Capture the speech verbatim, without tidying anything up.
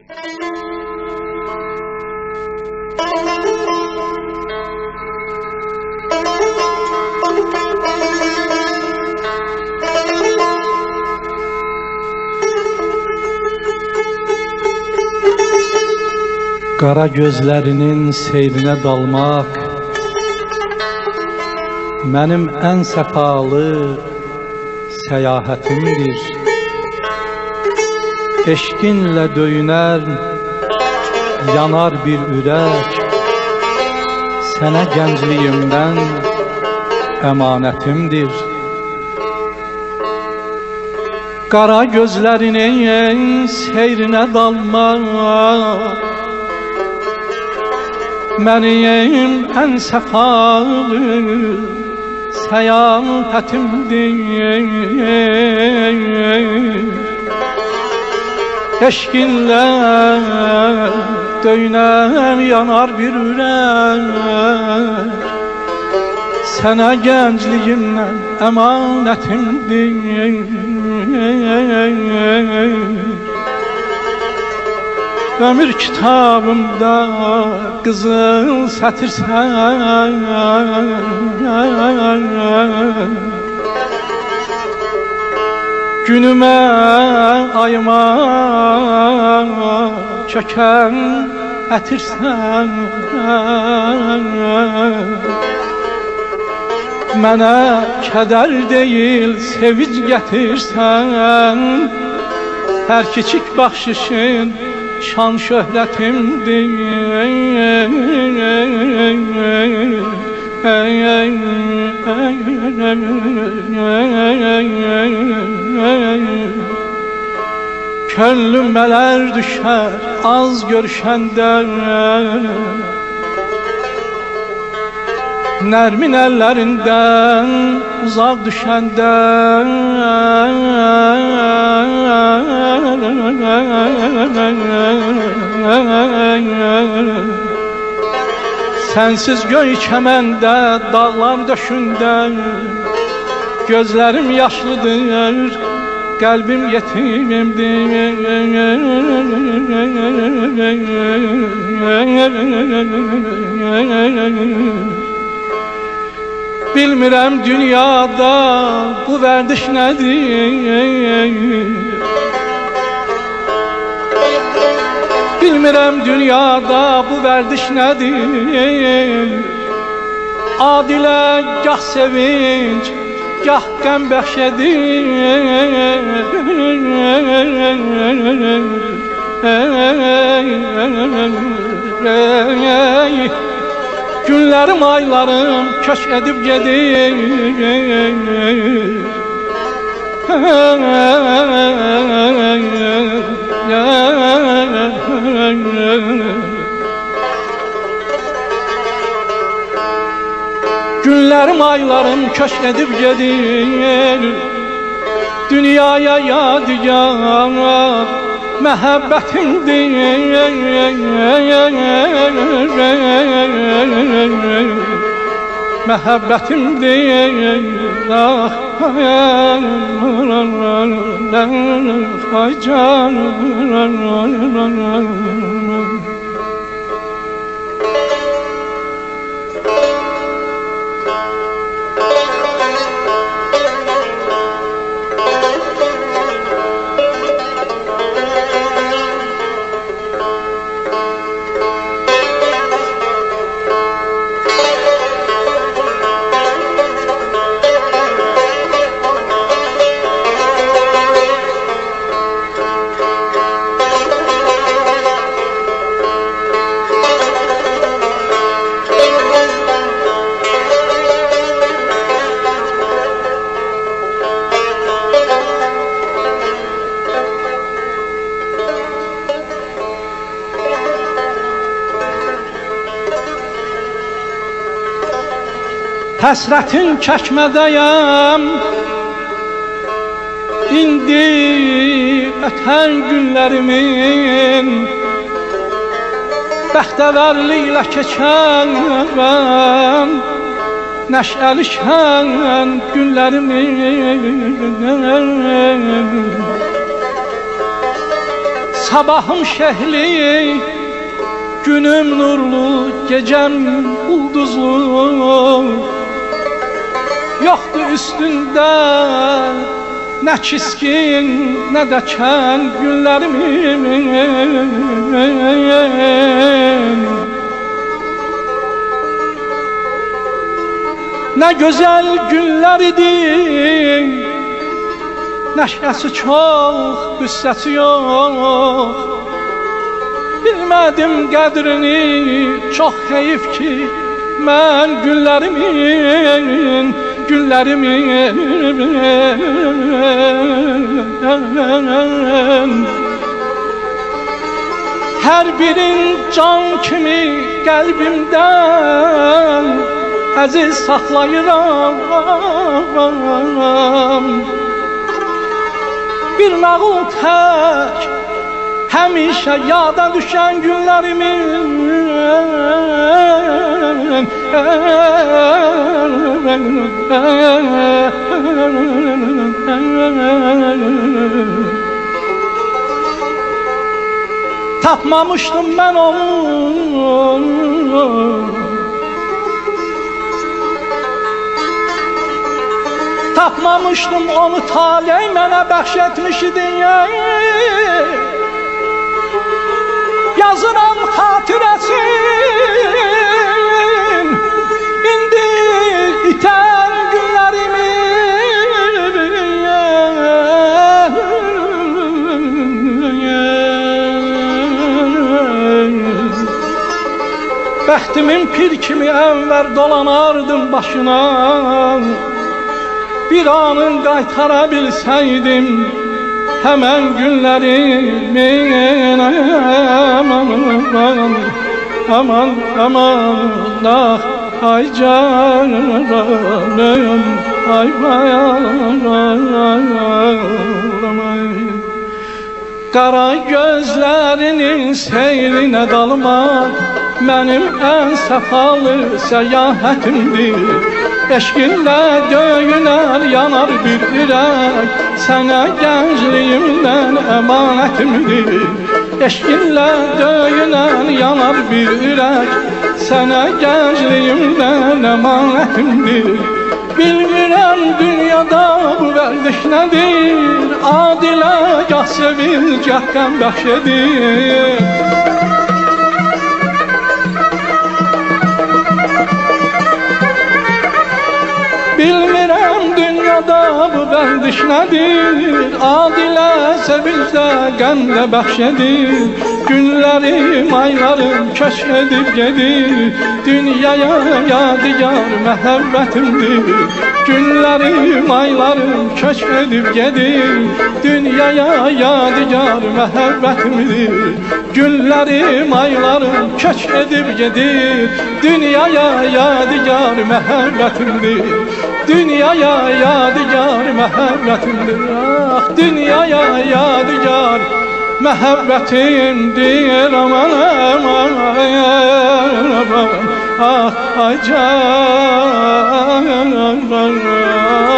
Qara gözlərinin seyrinə dalmaq mənim ən səfalı səyahətimdir. Eşqinlə döyünər, yanar bir ürək, sənə gəncliyimdən əmanətimdir. Qara gözlərinin seyrinə dalmaq mənim ən səfalı səyahətimdir. Eşqinlə döyünər, yanar bir ürək, sənə gəncliyimdən əmanətimdir. Ömür kitabımda qızıl sətirsən, günümə, ayıma çökən ətirsən, mənə kədər deyil, sevinç gətirsən, hər kiçik baxışın şan şöhrətimdir. Könlüm mələr düşər az görüşəndə, nərmin əllərindən uzaq düşəndə, sənsiz göy kəməndə, dağlar döşündə, gözlərim yaşlıdır, qəlbim yetimimdir. Bilmirəm dünyada bu vərdiş nədir, bilmirəm dünyada bu vərdiş nədir. Adilə gah sevinç, gah qəm bəxş edir. Günlərim, aylarım köç edib gedir. Günlərim, aylarım köç edib gedir. Dünyaya yadigar məhəbbətimdir. Məhəbbətimdir. Ah, ay canım. Həsrətin çəkmədəyəm, indi ötən günlərimin, bəxtəvərliklə keçən nəşəli şən günlərimin. Sabahım şehli, günüm nurlu, gecem ulduzlu. Yoktu üstünde ne çiskin ne de ken günlerimin. Ne güzel günler idi, neşesi çok, qüssəsi yok. Bilmədim qədrini, çox heyif ki, mən günlərimin, günlərimin. Hər birin can kimi qəlbimdən əziz saxlayıram. Bir nağıl tək həmişə yada düşən günlərimin. Tapmamışdım mən onu, tapmamışdım onu, talih mənə bəxş etmiş idin. Yazıram xatirəsin, indi itən günlərimi. Bəxtimin pir kimi əvvəl dolanardım başına. Bir anın qaytara bilsəydim hemen günlerimin. Aman aman aman aman ah ay canım ay bayanım. Qara gözlərinin seyrinə dalmaq mənim ən səfalı səyahətimdir. Eşqinlə döyünər yanar bir ürək, sənə gəncliyimdən əmanətimdir. Eşqinlə döyünər yanar bir ürək, sənə gəncliyimdən əmanətimdir. Bilmirəm dünyada bu vərdiş nədir, adilə gah sevil, gah qəm bəxş edir. Bilmirəm dünyada bu vərdiş nədir, adilə sevincdə qəmlə bəxş edir. Günlərim, aylarım köçk edib gedir, dünyaya yadigar məhəbbətimdir. Günlərim, aylarım köçk edib gedir, dünyaya yadigar məhəbbətimdir. Günlərim, aylarım köçk edib gedir, dünyaya yadigar məhəbbətimdir. Dünyaya yadigar məhəbbətimdir. Ah, dünyaya yadigar məhəbbətimdir. Aman aman aman ah ay canım.